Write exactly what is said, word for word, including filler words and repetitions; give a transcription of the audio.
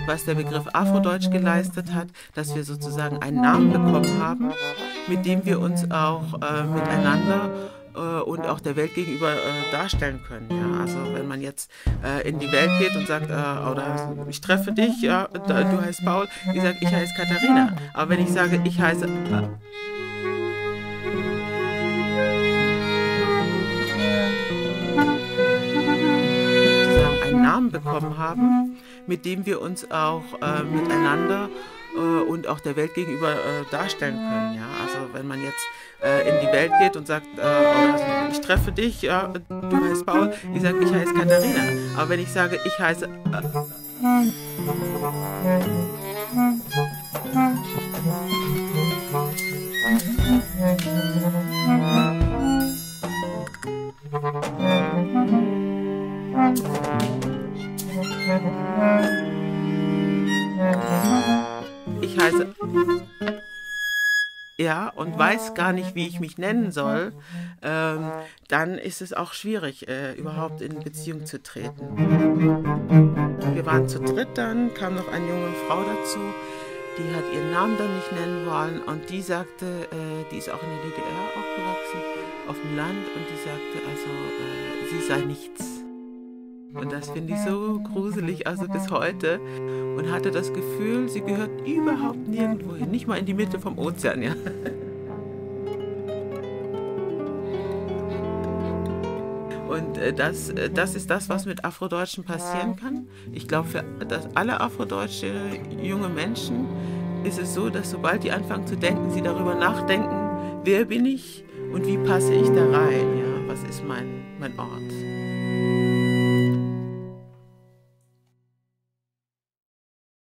was der Begriff Afrodeutsch geleistet hat, dass wir sozusagen einen Namen bekommen haben, mit dem wir uns auch äh, miteinander äh, und auch der Welt gegenüber äh, darstellen können. Ja? Also wenn man jetzt äh, in die Welt geht und sagt, äh, oder ich treffe dich, ja, da, du heißt Paul, ich sage, ich heiße Katharina. Aber wenn ich sage, ich heiße... Äh, einen Namen bekommen haben, mit dem wir uns auch äh, miteinander äh, und auch der Welt gegenüber äh, darstellen können. Ja? Also wenn man jetzt äh, in die Welt geht und sagt, äh, oder ich treffe dich, ja, du heißt Paul, ich sage, ich heiße Katharina. Aber wenn ich sage, ich heiße... Äh, ich heiße ja und weiß gar nicht, wie ich mich nennen soll, ähm, dann ist es auch schwierig, äh, überhaupt in Beziehung zu treten. Wir waren zu dritt, dann kam noch eine junge Frau dazu, die hat ihren Namen dann nicht nennen wollen und die sagte, äh, die ist auch in der D D R aufgewachsen, auf dem Land, und die sagte also, äh, sie sei nichts. Und das finde ich so gruselig, also bis heute. Und hatte das Gefühl, sie gehört überhaupt nirgendwo hin, nicht mal in die Mitte vom Ozean. Ja. Und äh, das, äh, das ist das, was mit Afrodeutschen passieren kann. Ich glaube, für das, alle afrodeutsche junge Menschen ist es so, dass sobald die anfangen zu denken, sie darüber nachdenken, wer bin ich und wie passe ich da rein? Ja, was ist mein, mein Ort?